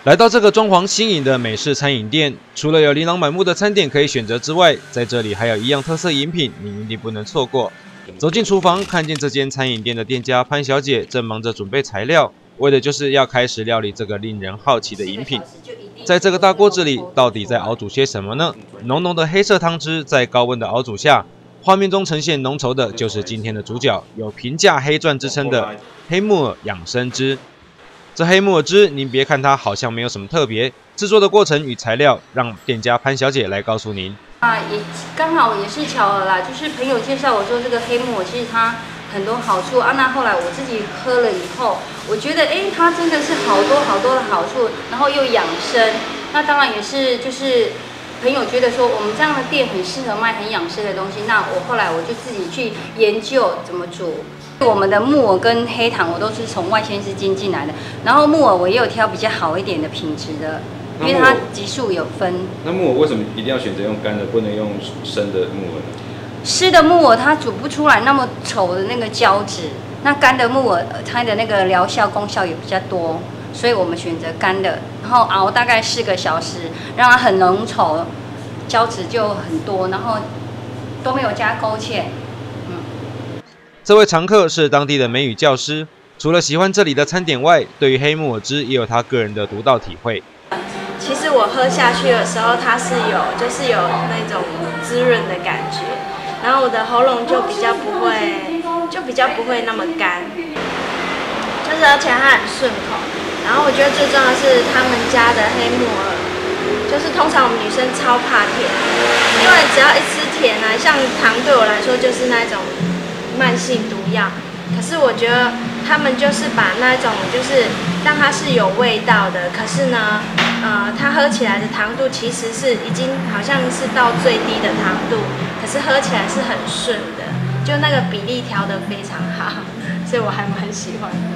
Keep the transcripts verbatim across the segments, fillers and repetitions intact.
来到这个装潢新颖的美式餐饮店，除了有琳琅满目的餐点可以选择之外，在这里还有一样特色饮品，你一定不能错过。走进厨房，看见这间餐饮店的店家潘小姐正忙着准备材料，为的就是要开始料理这个令人好奇的饮品。在这个大锅子里，到底在熬煮些什么呢？浓浓的黑色汤汁在高温的熬煮下，画面中呈现浓稠的就是今天的主角，有平价黑钻之称的黑木耳养生汁。这黑木耳汁，您别看它好像没有什么特别，制作的过程与材料，让店家潘小姐来告诉您。 啊，也刚好也是巧合啦，就是朋友介绍我说这个黑木耳，其实它很多好处啊。那后来我自己喝了以后，我觉得哎，它真的是好多好多的好处，然后又养生。那当然也是就是朋友觉得说我们这样的店很适合卖很养生的东西，那我后来我就自己去研究怎么煮。我们的木耳跟黑糖我都是从外县市进进来的，然后木耳我也有挑比较好一点的品质的，因为它级数有分。 那木耳为什么一定要选择用干的，不能用生的木耳呢？ 湿的木耳它煮不出来那么稠的那个胶质，那干的木耳它的那个疗效功效也比较多，所以我们选择干的，然后熬大概四个小时，让它很浓稠，胶质就很多，然后都没有加勾芡。 这位常客是当地的美语教师，除了喜欢这里的餐点外，对于黑木耳汁也有他个人的独到体会。 其实我喝下去的时候，它是有就是有那种滋润的感觉，然后我的喉咙就比较不会，就比较不会那么干，就是而且它很顺口。然后我觉得最重要的是他们家的黑木耳，就是通常我们女生超怕甜，因为只要一吃甜啊，像糖对我来说就是那种慢性毒药，可是我觉得他们就是把那种就是让它是有味道的，可是呢，呃，它喝起来的糖度其实是已经好像是到最低的糖度，可是喝起来是很顺的，就那个比例调得非常好，所以我还蛮喜欢的。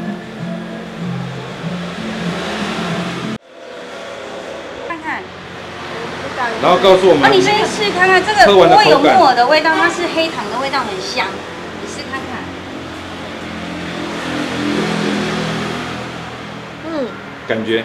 看看。 然后告诉我们， 哦，你先试看看，这个不会有木耳的味道，它是黑糖的味道，很香。看看， 嗯， 感觉，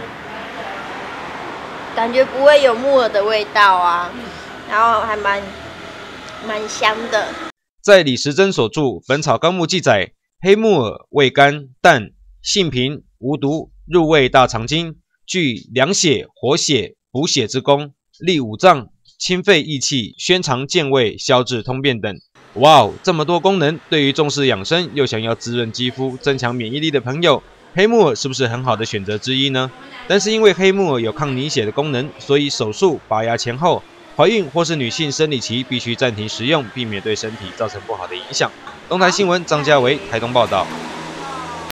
感觉不会有木耳的味道啊，然后还蛮蛮香的。 在李时珍所著《本草纲目》记载，黑木耳味甘淡，性平，无毒，入味大肠经，具凉血、活血、补血之功，利五脏、清肺益气、宣肠健胃、消滞通便等。哇哦，这么多功能，对于重视养生又想要滋润肌肤、增强免疫力的朋友，黑木耳是不是很好的选择之一呢？但是因为黑木耳有抗凝血的功能，所以手术、拔牙前后，怀孕或是女性生理期必须暂停食用，避免对身体造成不好的影响。东台新闻张家维台东报道。